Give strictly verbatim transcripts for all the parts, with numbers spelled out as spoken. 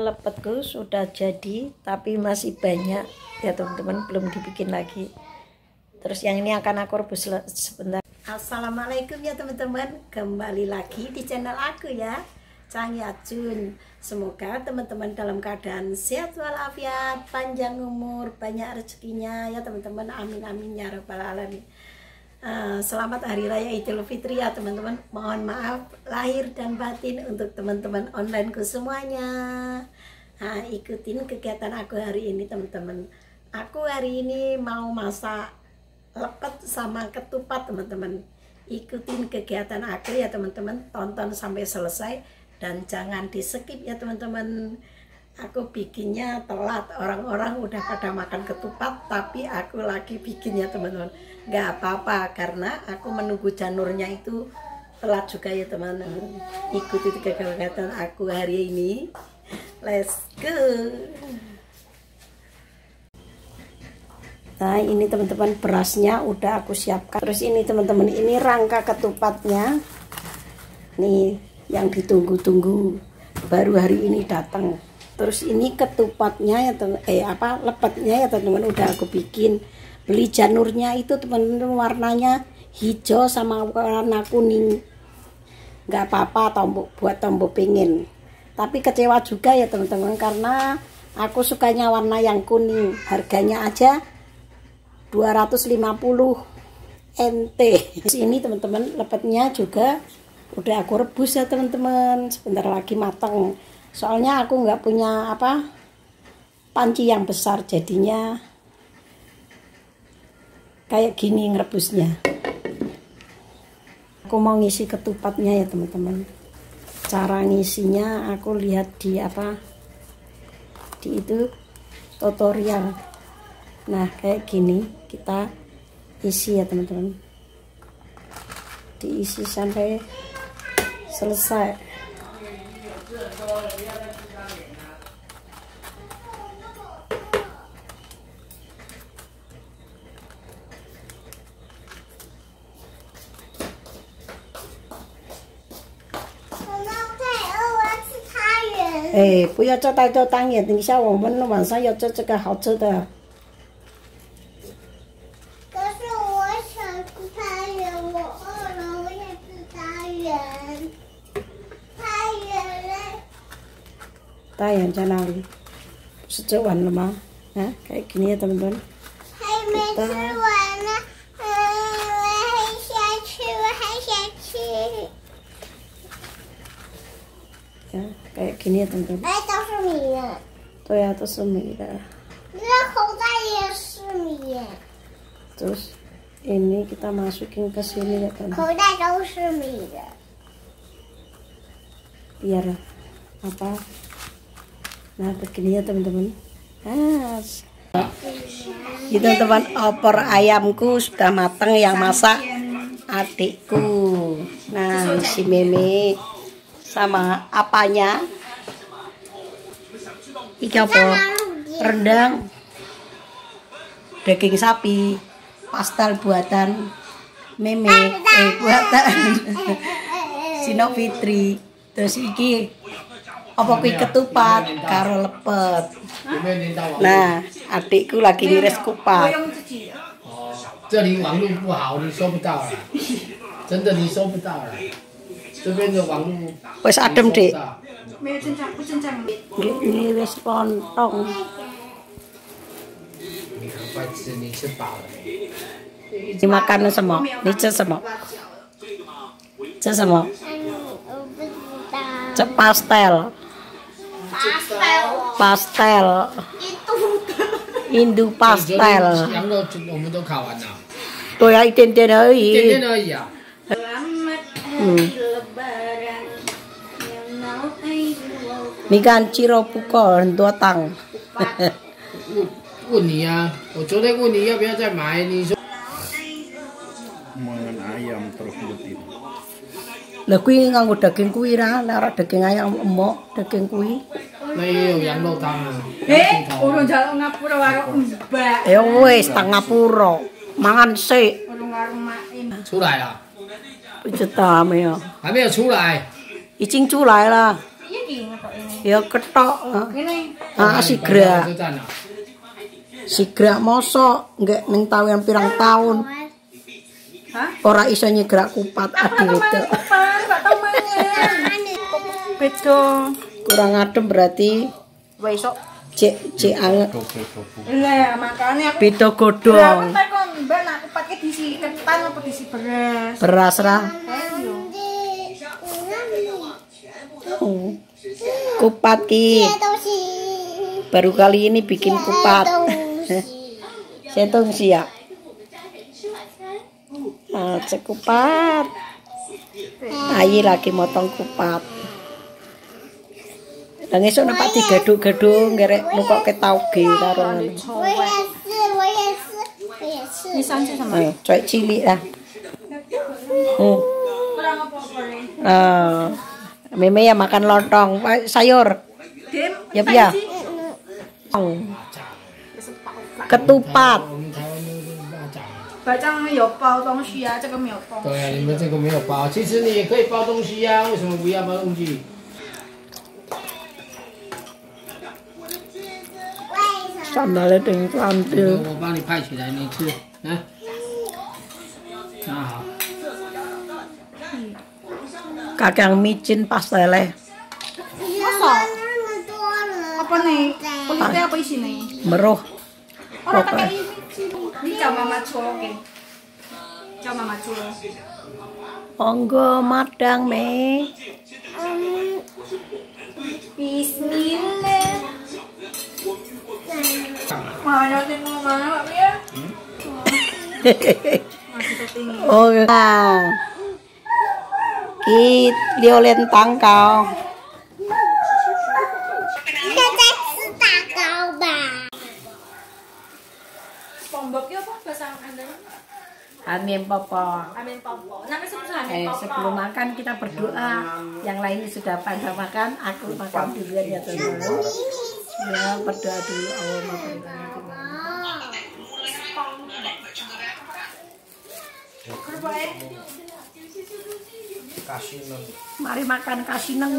lepetku sudah jadi, tapi masih banyak ya teman-teman, belum dibikin lagi. Terus yang ini akan aku rebus sebentar. Assalamualaikum ya teman-teman, kembali lagi di channel aku ya, Cang Yajun. Semoga teman-teman dalam keadaan sehat walafiat, panjang umur, banyak rezekinya ya teman-teman, amin amin ya rabbal alamin. Uh, selamat Hari Raya Idul Fitri ya teman-teman. Mohon maaf lahir dan batin untuk teman-teman onlineku semuanya. Nah, ikutin kegiatan aku hari ini teman-teman. Aku hari ini mau masak lepet sama ketupat teman-teman. Ikutin kegiatan aku ya teman-teman, tonton sampai selesai dan jangan di skip ya teman-teman. Aku bikinnya telat, orang-orang udah pada makan ketupat, tapi aku lagi bikin ya teman-teman. Nggak apa-apa karena aku menunggu janurnya itu telat juga ya teman-teman. Ikuti kegiatan aku hari ini. Let's go. Nah ini teman-teman, berasnya udah aku siapkan. Terus ini teman-teman, ini rangka ketupatnya. Nih yang ditunggu-tunggu baru hari ini datang. Terus ini ketupatnya ya teman, eh apa lepetnya ya teman-teman, udah aku bikin. Beli janurnya itu teman-teman, warnanya hijau sama warna kuning. Nggak apa-apa tombok buat tombok pengen. Tapi kecewa juga ya teman-teman, karena aku sukanya warna yang kuning. Harganya aja dua ratus lima puluh N T. Ini teman-teman, lepetnya juga udah aku rebus ya teman-teman, sebentar lagi matang. Soalnya aku nggak punya apa panci yang besar, jadinya kayak gini ngerebusnya. Aku mau ngisi ketupatnya ya teman-teman. Cara ngisinya aku lihat di apa di itu tutorial. Nah kayak gini kita isi ya teman-teman, diisi sampai selesai.哎，不要做太多汤圆，等一下我们晚上要做这个好吃的。 可是我想吃汤圆，我饿了，我想吃汤圆。汤圆嘞？ 汤圆在哪里？是做完了吗？啊，kayak gini ya teman-teman. 还没吃完呢，嗯，我还想吃，我还想吃。 Ya, kayak gini ya teman-teman. 哎，都是米呢。 对呀，都是米的。 那口袋也是米。 Terus ini kita masukin ke sini ya teman-teman. 口袋都是米的。 Biar apa? Nah begini ya teman-teman. Ah, gitu teman, opor ayamku sudah matang, yang masak adikku. Nah si Meme sama apanya? Iki apa? Rendang, daging sapi, pastel buatan Meme, eh buatan Sino Fitri. Terus iki apa kuwi ketupat karo lepet. Nah, adikku lagi ngiris kupat. 这里网络不好，你收不到了，真的你收不到了。这边的网络 Wes adem, Dik. 没有正常，不正常。 Ini wis lontong. 你很快吃，你吃饱了。 Ini makan semua. Ini ce semua. Ce semua. 我不知道。 Ce pastel. Pastel. Indu pastel. 羊肉我们都烤完了， Tuh ya, 一点点而一点点已。 而已啊。 Selamat hari Lebaran. Ini kan Ciropuko dua tang. 问问你啊，我昨天问你要不要再买，你说。Mangan ayam terus rutin. Lah kuwi nganggo daging kuwi ra, nek ora daging ayam emok, daging kuwi. 那也有羊肉汤啊。 Eh, urung jaluk ngapura karo Mbak. Ya wis tang ngapura. Mangan sik. Urung karo Mak. 出来了， Cetam ya. 还没有出来。 已经出来了。 Iya ki ngotok ini. Ya ketok. Ini. Ah sigra. Sigra mosok nggak ning tawen pirang tahun. Hah? Ora iso nyegrak kupat aduh itu. Enggak tahu mangan. Beda. Kurang adem berarti. Wes sok. Cek cek anget. Lah makane aku Beda Lah, godhong. aku takon, Mbak, nak kupatke diisi ketan apa diisi beras? Beras ra. Ayo. Oh. Kupat ki. Baru kali ini bikin kupat. Setong siap. Ah, kupat. Ayi lagi motong kupat. Dan esok nampak digaduk-gaduk ngerek nukokke tauge karo ngono. Ini sanci sama. Ayo, cuek cilik lah. Hmm. Kurang apa-apa nih. Ah. Meme ya makan lontong, sayur. Dim. Ya ya. Ketupat. 白酱有包东西啊，这个没有包。 对啊，你们这个没有包，其实你也可以包东西呀、啊，为什么不要包东西？ Sandalnya dengan santil. 我帮你拍起来，你吃，来，拿好。 Kakang micin pastelnya. Apa nih? Kulitnya apa isi nih? Meruh. Orang pakai ini. Ini coba mama oke. Coba mama culo. Onggo madang me. Bismillah. Mana tengok mana Pak ya? Masih tertinggi. Oh, nah. Ki liolentang kau. Pomboknya apa bahasa Anda? Amin popo. Amin pompo. Namanya sebetulnya Eh, amin pompo. sebelum makan kita berdoa. Yang lainnya sudah pada makan, aku makan duluan ya teman-teman. Ya berdoa dulu Allahumma barik lana. Kasineng. Mari makan kasineng.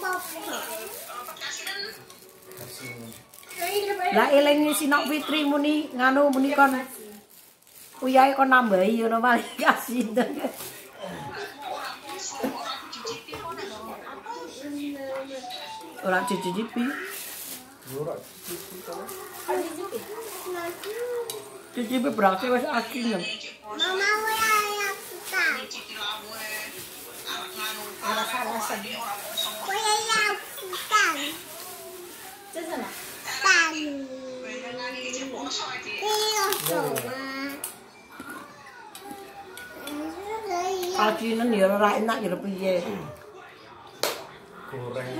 Lah eling Sinok Fitri muni nganu muni kon uyahe kon nambahi ngono mali kasineng. Ora cicipi. Cicipi berarti wis asin. Mama yang suka. Alasan-alasan. 我也要吃蛋， 这是什么？ 蛋。这有手吗？嗯，是可以用。 Kasineng ya ora enak ya piye. Goreng.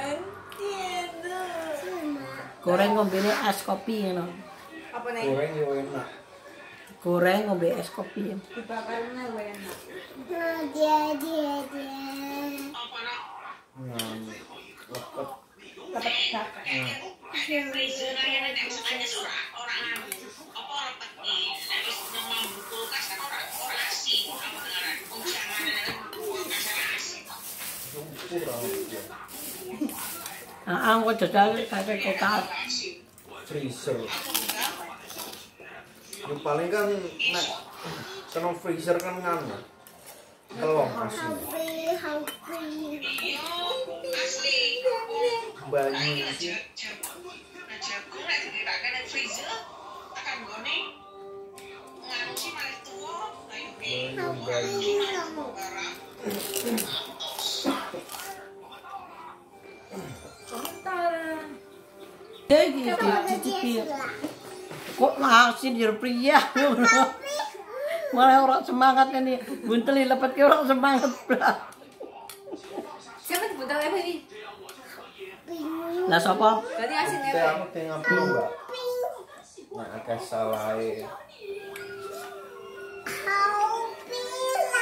是吗？ Goreng ngombene es kopi ngono. Apa nih? Goreng yo enak. Goreng ngombe es kopi. Dibakarnya gue enak. Hmm, dia dia dia. Nah, lepet. Dapat bakar. Ah, aku jajal kakek kotak. Freezer. Yang paling kan nek kena freezer kan nganu. Telong asli. 好贵，好贵。 Banyu sih. Banyu banyu. Iki dicicipi. Kok asin ya priya. Malah orang semangat ini. Bunteli lepet ke orang semangat. Siapa dibutuh apa ini? Lah sapa? Berarti asinnya Teh apa? aku teh ngampil mbak. Nah, akeh salahe. 好冰啦！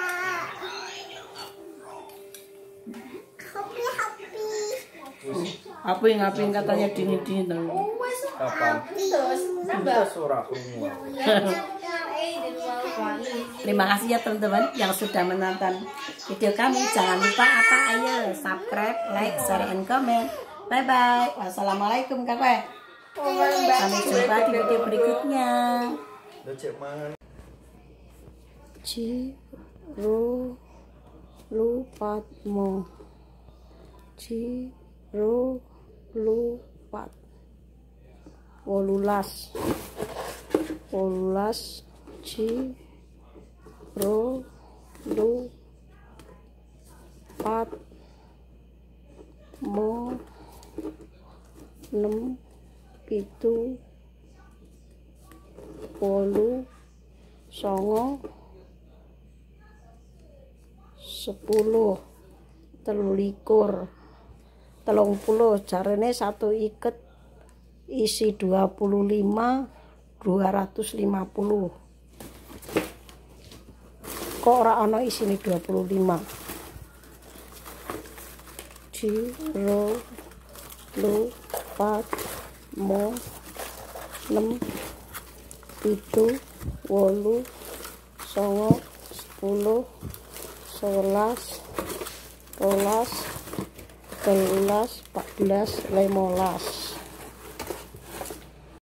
好冰好冰， Apa yang ngaping katanya dingin-dingin tau. Kapan? Terus ora krungu. Terima kasih ya teman-teman yang sudah menonton video kami. Jangan lupa apa? Ayo subscribe, like, share, and comment. Bye bye. Wassalamualaikum kakak. Sampai jumpa di video berikutnya. Ciro lupatmu, Ciro lupat, wolulas, wolulas, Ciro lupat mo enam pitu wolu songo sepuluh telulikur telung puluh jarene satu iket isi dua puluh lima dua ratus lima puluh. Kok ora ana isine dua puluh lima. Ciro lupat mo enam pitu wolu songo sepuluh sebelas rolas telulas empat belas limolas.